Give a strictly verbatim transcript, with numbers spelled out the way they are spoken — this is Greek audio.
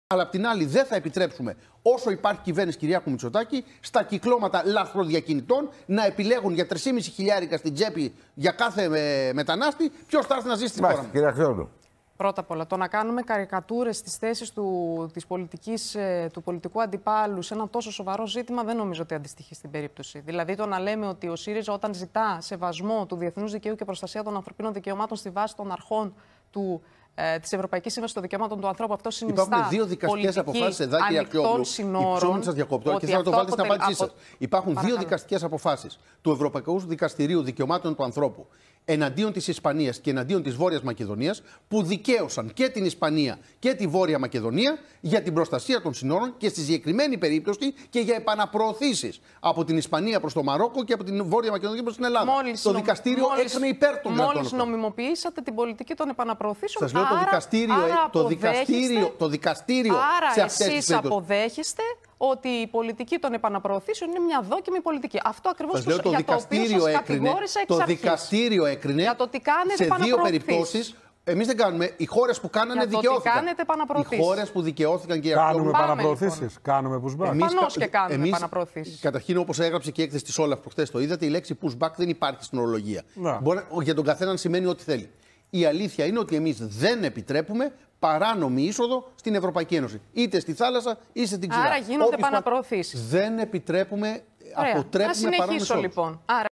Αλλά απ' την άλλη, δεν θα επιτρέψουμε, όσο υπάρχει κυβέρνηση Κυριάκου Μητσοτάκη, στα κυκλώματα λαθροδιακινητών να επιλέγουν για τρεισήμισι χιλιάρικα στην τσέπη για κάθε ε, μετανάστη ποιος θα έρθει να ζήσει στην χώρα μας. Κύριε Αξιόλου. Πρώτα απ' όλα, το να κάνουμε καρικατούρες στις θέσεις του, της πολιτικής, του πολιτικού αντιπάλου σε ένα τόσο σοβαρό ζήτημα δεν νομίζω ότι αντιστοιχεί στην περίπτωση. Δηλαδή, το να λέμε ότι ο ΣΥΡΙΖΑ, όταν ζητά σεβασμό του διεθνούς δικαίου και προστασία των ανθρωπίνων δικαιωμάτων στη βάση των αρχών του. Ε, της Ευρωπαϊκής Σύμβασης των Δικαιωμάτων του Ανθρώπου, αυτό συνιστά. Υπάρχουν δύο δικαστικές αποφάσεις εδώ, κύριε Αξιόλου. Συγγνώμη, σας διακόπτω και θέλω να το βάλετε στην απάντησή σας. Υπάρχουν Παρακαλώ. δύο δικαστικές αποφάσεις του Ευρωπαϊκού Δικαστηρίου Δικαιωμάτων του Ανθρώπου εναντίον της Ισπανίας και εναντίον της Βόρειας Μακεδονίας, που δικαίωσαν και την Ισπανία και τη Βόρεια Μακεδονία για την προστασία των συνόρων και στη συγκεκριμένη περίπτωση και για επαναπροωθήσεις από την Ισπανία προς το Μαρόκο και από την Βόρεια Μακεδονία προς την Ελλάδα. Μόλις το δικαστήριο έκανε υπέρ των κρατών. Μόλις νομιμοποιήσατε την πολιτική των επαναπροωθήσεων. Σας λέω, το δικαστήριο, το δικαστήριο, το δικαστήριο άρα σε αυτές εσείς τις αποδέχεστε ότι η πολιτική των επαναπροωθήσεων είναι μια δόκιμη πολιτική. Αυτό ακριβώς το, το, δικαστήριο έκρινε, το δικαστήριο έκρινε για το τι κάνετε σε δύο περιπτώσεις. Εμείς δεν κάνουμε. Οι χώρες που κάνανε για το δικαιώθηκαν. Τι κάνετε οι χώρες που δικαιώθηκαν και κάνουμε επαναπροωθήσεις. Λοιπόν. Κάνουμε pushback. Προφανώς και κάνουμε επαναπροωθήσεις. Καταρχήν, όπως έγραψε και η έκθεση της Όλαφ προχθές το είδατε, η λέξη pushback δεν υπάρχει στην ορολογία. Μπορεί, για τον καθέναν σημαίνει ό,τι θέλει. Η αλήθεια είναι ότι εμείς δεν επιτρέπουμε παράνομη είσοδο στην Ευρωπαϊκή Ένωση. Είτε στη θάλασσα είτε στην ξηρά. Άρα γίνονται επαναπροωθήσεις. Δεν επιτρέπουμε, Ωραία. αποτρέπουμε παράνομη είσοδο. Να συνεχίσω λοιπόν. Άρα